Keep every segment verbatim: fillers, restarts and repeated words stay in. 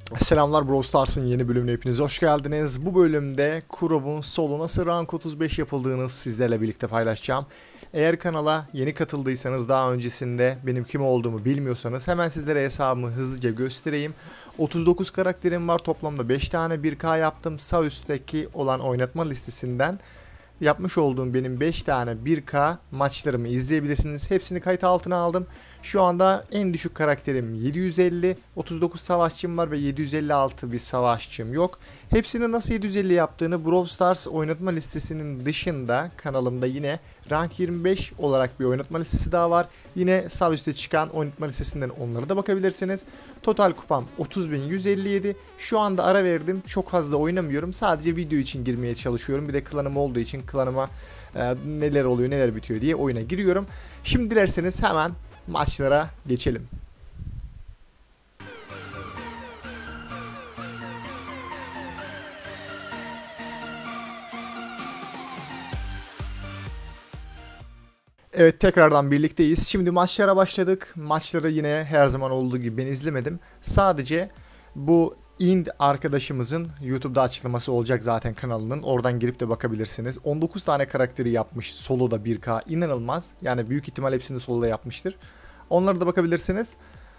Selamlar, Brawl Stars'ın yeni bölümüne hepiniz hoş geldiniz. Bu bölümde Kurov'un solo nasıl rank otuz beş yapıldığını sizlerle birlikte paylaşacağım. Eğer kanala yeni katıldıysanız, daha öncesinde benim kim olduğumu bilmiyorsanız hemen sizlere hesabımı hızlıca göstereyim. otuz dokuz karakterim var, toplamda beş tane bir K yaptım. Sağ üstteki olan oynatma listesinden yapmış olduğum benim beş tane bir K maçlarımı izleyebilirsiniz. Hepsini kayıt altına aldım. Şu anda en düşük karakterim yedi yüz elli, otuz dokuz savaşçım var ve yedi yüz elli altı bir savaşçım yok. Hepsini nasıl yedi yüz elli yaptığını Brawl Stars oynatma listesinin dışında kanalımda yine rank yirmi beş olarak bir oynatma listesi daha var. Yine sağ üstte çıkan oynatma listesinden onlara da bakabilirsiniz. Total kupam otuz bin yüz elli yedi. Şu anda ara verdim. Çok fazla oynamıyorum. Sadece video için girmeye çalışıyorum. Bir de klanım olduğu için klanıma e, neler oluyor neler bitiyor diye oyuna giriyorum. Şimdi dilerseniz hemen maçlara geçelim. Evet, tekrardan birlikteyiz. Şimdi maçlara başladık. Maçları yine her zaman olduğu gibi ben izlemedim. Sadece bu Ind arkadaşımızın YouTube'da açıklaması olacak zaten kanalının. Oradan girip de bakabilirsiniz. on dokuz tane karakteri yapmış soloda bir K. İnanılmaz. Yani büyük ihtimal hepsini soloda yapmıştır. Onlara da bakabilirsiniz.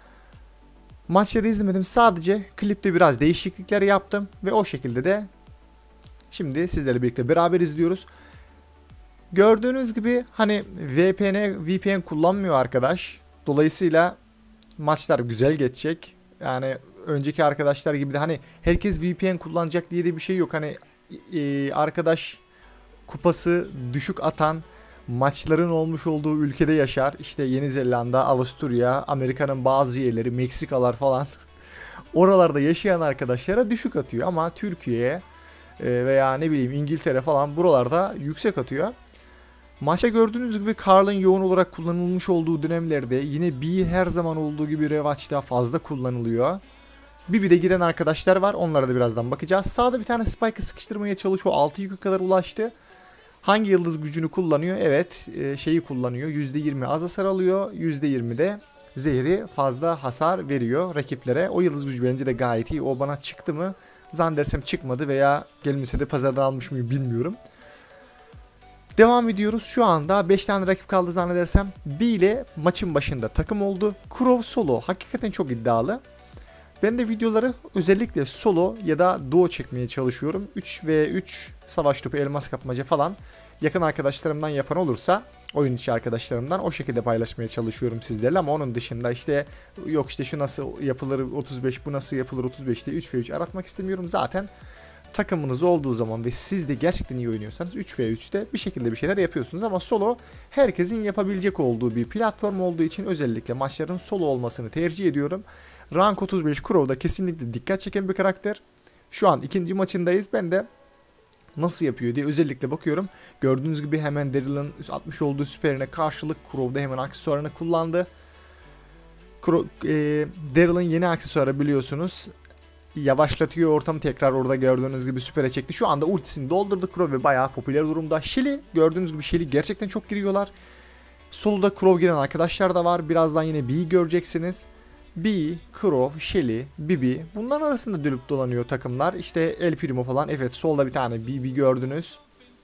Maçları izlemedim. Sadece klipte biraz değişiklikler yaptım. Ve o şekilde de şimdi sizlerle birlikte beraber izliyoruz. Gördüğünüz gibi hani V P N, V P N kullanmıyor arkadaş. Dolayısıyla maçlar güzel geçecek. Yani önceki arkadaşlar gibi de hani herkes V P N kullanacak diye de bir şey yok. Hani e, arkadaş kupası düşük atan maçların olmuş olduğu ülkede yaşar. İşte Yeni Zelanda, Avusturya, Amerika'nın bazı yerleri, Meksikalar falan. Oralarda yaşayan arkadaşlara düşük atıyor ama Türkiye'ye veya ne bileyim İngiltere falan buralarda yüksek atıyor. Maçta gördüğünüz gibi Karl'ın yoğun olarak kullanılmış olduğu dönemlerde yine B her zaman olduğu gibi Revaç'ta fazla kullanılıyor. B B'de giren arkadaşlar var, onlara da birazdan bakacağız. Sağda bir tane Spike'ı sıkıştırmaya çalışıyor, altı yuka kadar ulaştı. Hangi yıldız gücünü kullanıyor? Evet, şeyi kullanıyor, yüzde yirmi az hasar alıyor, yüzde yirmi de zehri fazla hasar veriyor rakiplere. O yıldız gücü bence de gayet iyi. O bana çıktı mı? Zannedersem çıkmadı veya gelmişse de pazardan almış mıyım bilmiyorum. Devam ediyoruz. Şu anda beş tane rakip kaldı zannedersem. B ile maçın başında takım oldu. Kurov solo hakikaten çok iddialı. Ben de videoları özellikle solo ya da duo çekmeye çalışıyorum. üç ve üç savaş topu, elmas kapmaca falan yakın arkadaşlarımdan yapan olursa, oyun içi arkadaşlarımdan o şekilde paylaşmaya çalışıyorum sizlerle. Ama onun dışında işte yok işte şu nasıl yapılır otuz beş, bu nasıl yapılır otuz beş diye üç ve üç aratmak istemiyorum. Zaten takımınız olduğu zaman ve siz de gerçekten iyi oynuyorsanız üç ve üçte bir şekilde bir şeyler yapıyorsunuz. Ama solo herkesin yapabilecek olduğu bir platform olduğu için özellikle maçların solo olmasını tercih ediyorum. Rank otuz beş Kurov'da kesinlikle dikkat çeken bir karakter. Şu an ikinci maçındayız. Ben de nasıl yapıyor diye özellikle bakıyorum. Gördüğünüz gibi hemen Daryl'ın atmış olduğu süperine karşılık Kurov'da hemen aksesuarını kullandı. E, Daryl'ın yeni aksesuarı biliyorsunuz. Yavaşlatıyor ortamı, tekrar orada gördüğünüz gibi süpere çekti. Şu anda ultisini doldurdu Kurov ve bayağı popüler durumda. Shelly, gördüğünüz gibi Shelly gerçekten çok giriyorlar. Solo'da Kurov giren arkadaşlar da var. Birazdan yine B'yi göreceksiniz. B, Kurov, Shelly, Bibi. Bunların arasında dönüp dolanıyor takımlar. İşte El Primo falan. Evet, solda bir tane Bibi gördünüz.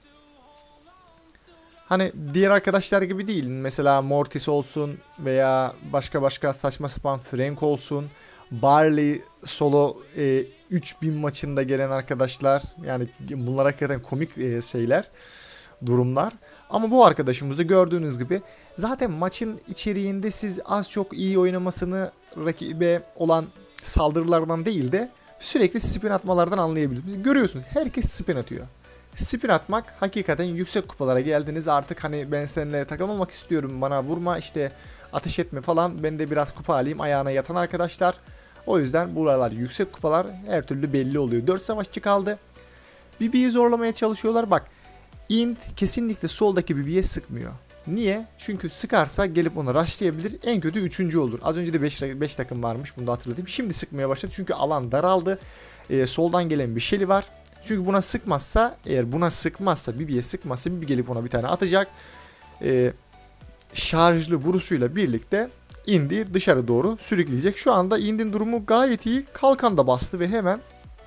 Hani diğer arkadaşlar gibi değil. Mesela Mortis olsun veya başka başka saçma sapan Frank olsun. Barley solo e, üç bin maçında gelen arkadaşlar, yani bunlar hakikaten komik e, şeyler, durumlar. Ama bu arkadaşımızı gördüğünüz gibi zaten maçın içeriğinde siz az çok iyi oynamasını rakibe olan saldırılardan değil de sürekli spin atmalardan anlayabilirsiniz. Görüyorsunuz, herkes spin atıyor. Spin atmak hakikaten yüksek kupalara geldiniz artık, hani ben seninle takılmamak istiyorum, bana vurma işte, ateş etme falan, ben de biraz kupa alayım ayağına yatan arkadaşlar. O yüzden buralar yüksek kupalar her türlü belli oluyor. dört savaşçı kaldı. B B'yi zorlamaya çalışıyorlar. Bak, Int kesinlikle soldaki B B'ye sıkmıyor. Niye? Çünkü sıkarsa gelip onu rushlayabilir. En kötü üçüncü olur. Az önce de beş takım varmış, bunu da hatırlatayım. Şimdi sıkmaya başladı çünkü alan daraldı. Ee, soldan gelen bir Shelly var. Çünkü buna sıkmazsa, eğer buna sıkmazsa, B B'ye sıkmazsa B B gelip ona bir tane atacak. Ee, şarjlı vuruşuyla birlikte indi dışarı doğru sürükleyecek. Şu anda indin durumu gayet iyi. Kalkan da bastı ve hemen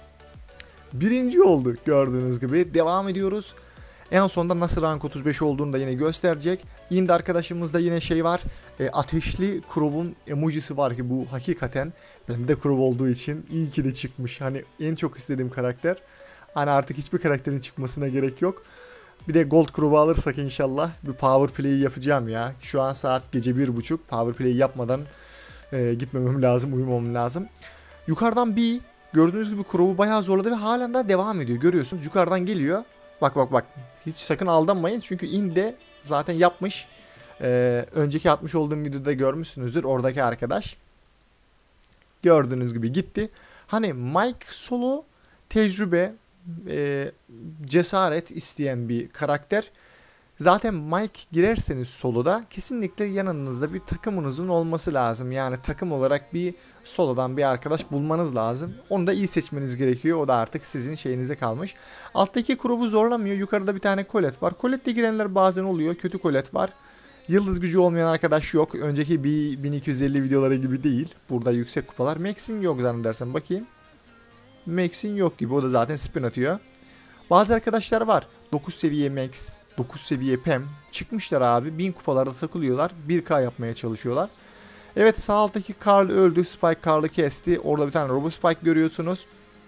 birinci oldu gördüğünüz gibi. Devam ediyoruz. En sonunda nasıl rank otuz beş olduğunu da yine gösterecek. Indi arkadaşımızda yine şey var. E, ateşli Crow'un emojisi var ki bu hakikaten bende Crow olduğu için iyi ki de çıkmış. Hani en çok istediğim karakter. Hani artık hiçbir karakterin çıkmasına gerek yok. Bir de Gold Crow'u alırsak inşallah bir power play'i yapacağım ya. Şu an saat gece bir buçuk. Power play'i yapmadan e, gitmemem lazım, uyumam lazım. Yukarıdan bir gördüğünüz gibi Crow'u bayağı zorladı ve halen daha devam ediyor. Görüyorsunuz yukarıdan geliyor. Bak bak bak. Hiç sakın aldanmayın çünkü inde zaten yapmış. Ee, önceki atmış olduğum videoda görmüşsünüzdür oradaki arkadaş. Gördüğünüz gibi gitti. Hani Mike Solo tecrübe, e, cesaret isteyen bir karakter. Zaten Mike girerseniz soloda kesinlikle yanınızda bir takımınızın olması lazım. Yani takım olarak bir solodan bir arkadaş bulmanız lazım. Onu da iyi seçmeniz gerekiyor. O da artık sizin şeyinize kalmış. Alttaki Crow'u zorlamıyor. Yukarıda bir tane Colette var. Colette'de girenler bazen oluyor. Kötü Colette var. Yıldız gücü olmayan arkadaş yok. Önceki bin iki yüz elli videoları gibi değil. Burada yüksek kupalar. Max'in yok zannedersem. Bakayım. Max'in yok gibi. O da zaten spin atıyor. Bazı arkadaşlar var. dokuz seviye Max, dokuz seviye Pem çıkmışlar abi. bin kupalarda takılıyorlar. bir K yapmaya çalışıyorlar. Evet sağ alttaki Karl öldü. Spike Karl'ı kesti. Orada bir tane Robo Spike görüyorsunuz.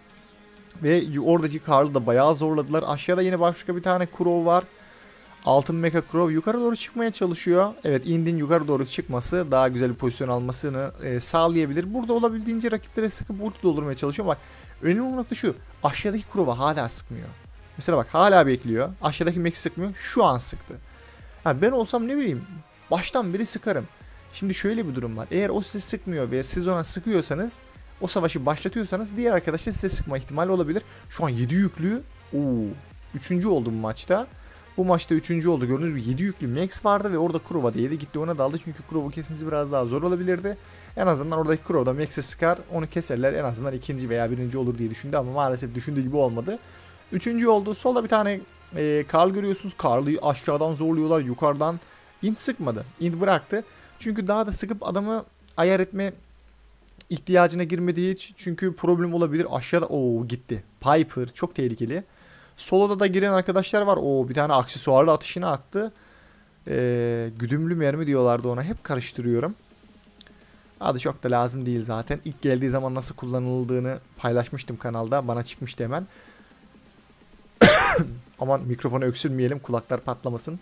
Ve oradaki Karl'ı da bayağı zorladılar. Aşağıda yine başka bir tane Crow var. Altın Mecha Crow yukarı doğru çıkmaya çalışıyor. Evet Ind'in yukarı doğru çıkması daha güzel bir pozisyon almasını e, sağlayabilir. Burada olabildiğince rakiplere sıkıp ulti doldurmaya çalışıyor. Bak önemli nokta şu. Aşağıdaki Crow'a hala sıkmıyor. Mesela bak hala bekliyor. Aşağıdaki Max sıkmıyor. Şu an sıktı. Ha, ben olsam ne bileyim baştan beri sıkarım. Şimdi şöyle bir durum var. Eğer o size sıkmıyor ve siz ona sıkıyorsanız o savaşı başlatıyorsanız diğer arkadaş da size sıkma ihtimali olabilir. Şu an yedi yüklü. Oo, üçüncü oldu bu maçta. Bu maçta üçüncü oldu. Gördüğünüz gibi yedi yüklü Max vardı ve orada Crow'a değdi. Gitti ona daldı çünkü Crow'u kesmesi biraz daha zor olabilirdi. En azından oradaki Crow'da Max'e sıkar. Onu keserler. En azından ikinci veya birinci olur diye düşündü ama maalesef düşündüğü gibi olmadı. Üçüncü oldu. Solda bir tane e, Karl görüyorsunuz. Karl'ı aşağıdan zorluyorlar. Yukarıdan int sıkmadı. Int bıraktı. Çünkü daha da sıkıp adamı ayar etme ihtiyacına girmediği hiç. Çünkü problem olabilir. Aşağıda o gitti. Piper çok tehlikeli. Solo'da da giren arkadaşlar var. O bir tane aksesuarlı atışını attı. Ee, güdümlü mermi diyorlardı ona. Hep karıştırıyorum. Adı çok da lazım değil zaten. İlk geldiği zaman nasıl kullanıldığını paylaşmıştım kanalda. Bana çıkmıştı hemen. Aman mikrofona öksürmeyelim. Kulaklar patlamasın.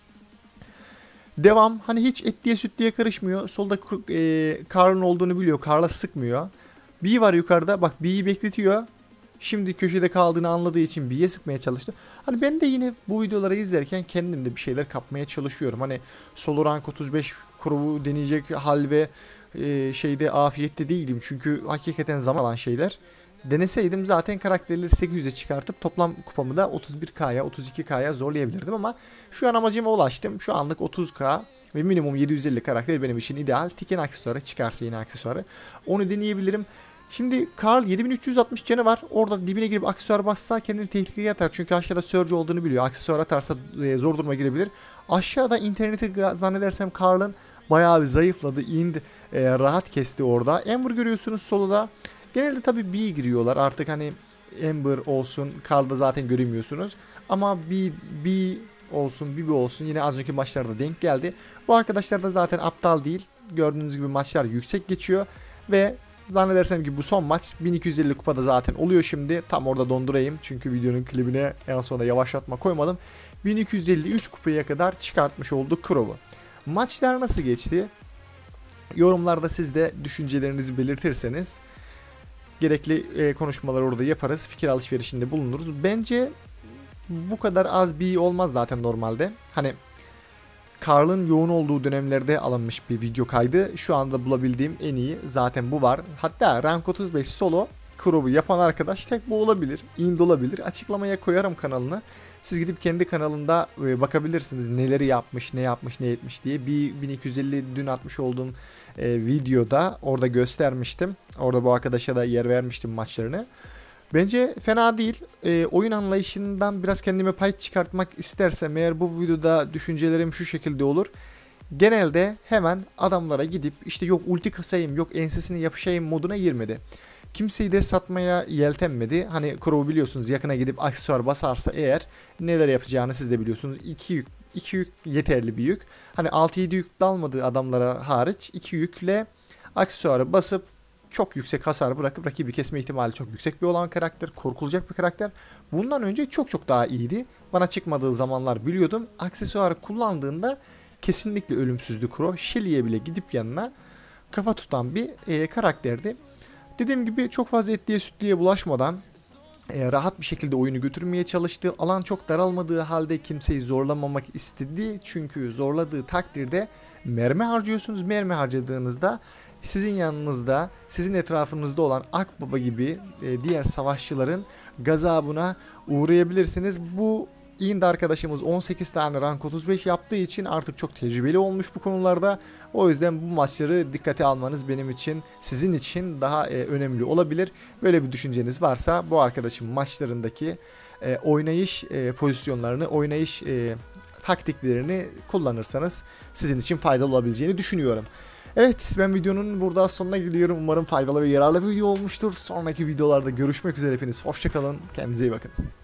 Devam. Hani hiç etliye sütlüye karışmıyor. Solda e, Karl'ın olduğunu biliyor. Karl'a sıkmıyor. B var yukarıda. Bak B'yi bekletiyor. Şimdi köşede kaldığını anladığı için B'ye sıkmaya çalıştı. Hani ben de yine bu videoları izlerken kendim de bir şeyler kapmaya çalışıyorum. Hani solo rank otuz beş Crow'u deneyecek hal ve e, şeyde afiyette değilim. Çünkü hakikaten zaman alan şeyler. Deneseydim zaten karakterleri sekiz yüze çıkartıp toplam kupamı da otuz bir K'ya otuz iki K'ya zorlayabilirdim ama şu an amacıma ulaştım. Şu anlık otuz K ve minimum yedi yüz elli karakter benim için ideal. Tiken aksesuarı çıkarsa yine aksesuarı. Onu deneyebilirim. Şimdi Karl yedi bin üç yüz altmış canı var. Orada dibine girip aksesuar bassa kendini tehlikeye atar. Çünkü aşağıda Surge olduğunu biliyor. Aksesuar atarsa e, zor duruma girebilir. Aşağıda interneti zannedersem Karl'ın bayağı bir zayıfladı. Ind e, rahat kesti orada. Ember görüyorsunuz soloda. Genelde tabii B giriyorlar. Artık hani Ember olsun. Karl'da zaten göremiyorsunuz. Ama B, B olsun, B B olsun. Yine az önceki maçlarda denk geldi. Bu arkadaşlar da zaten aptal değil. Gördüğünüz gibi maçlar yüksek geçiyor. Ve zannedersem ki bu son maç bin iki yüz elli kupada zaten oluyor şimdi. Tam orada dondurayım. Çünkü videonun klibine en sonunda yavaşlatma koymadım. bin iki yüz elli üç kupaya kadar çıkartmış oldu Crow'u. Maçlar nasıl geçti? Yorumlarda siz de düşüncelerinizi belirtirseniz gerekli e, konuşmaları orada yaparız. Fikir alışverişinde bulunuruz. Bence bu kadar az bir olmaz zaten normalde. Hani Karl'ın yoğun olduğu dönemlerde alınmış bir video kaydı. Şu anda bulabildiğim en iyi zaten bu var. Hatta rank otuz beş solo Crow'u yapan arkadaş tek bu olabilir. Ind olabilir. Açıklamaya koyarım kanalını. Siz gidip kendi kanalında bakabilirsiniz neleri yapmış, ne yapmış, ne etmiş diye. Bir bin iki yüz elli dün atmış olduğum e, videoda orada göstermiştim. Orada bu arkadaşa da yer vermiştim maçlarını. Bence fena değil. E, oyun anlayışından biraz kendime pay çıkartmak istersem eğer bu videoda düşüncelerim şu şekilde olur. genelde hemen adamlara gidip işte yok ulti kasayım, yok ensesini yapışayım moduna girmedi. Kimseyi de satmaya yeltenmedi. Hani Crow'u biliyorsunuz, yakına gidip aksesuar basarsa eğer neler yapacağını siz de biliyorsunuz. iki yük, iki yük yeterli bir yük. Hani altı yedi yük dalmadığı adamlara hariç iki yükle aksesuarı basıp çok yüksek hasar bırakıp rakibi kesme ihtimali çok yüksek bir olan karakter. Korkulacak bir karakter. Bundan önce çok çok daha iyiydi. Bana çıkmadığı zamanlar biliyordum. Aksesuarı kullandığında kesinlikle ölümsüzdü Crow. Shelly'e bile gidip yanına kafa tutan bir e, karakterdi. Dediğim gibi çok fazla etliye sütlüye bulaşmadan e, rahat bir şekilde oyunu götürmeye çalıştı. Alan çok daralmadığı halde kimseyi zorlamamak istedi. Çünkü zorladığı takdirde mermi harcıyorsunuz. Mermi harcadığınızda sizin yanınızda, sizin etrafınızda olan Akbaba gibi e, diğer savaşçıların gazabına uğrayabilirsiniz. Bu Ind arkadaşımız on sekiz tane rank otuz beş yaptığı için artık çok tecrübeli olmuş bu konularda. O yüzden bu maçları dikkate almanız benim için, sizin için daha e, önemli olabilir. Böyle bir düşünceniz varsa bu arkadaşım maçlarındaki e, oynayış e, pozisyonlarını, oynayış e, taktiklerini kullanırsanız sizin için faydalı olabileceğini düşünüyorum. Evet, ben videonun burada sonuna geliyorum. Umarım faydalı ve yararlı bir video olmuştur. Sonraki videolarda görüşmek üzere hepiniz. Hoşça kalın. Kendinize iyi bakın.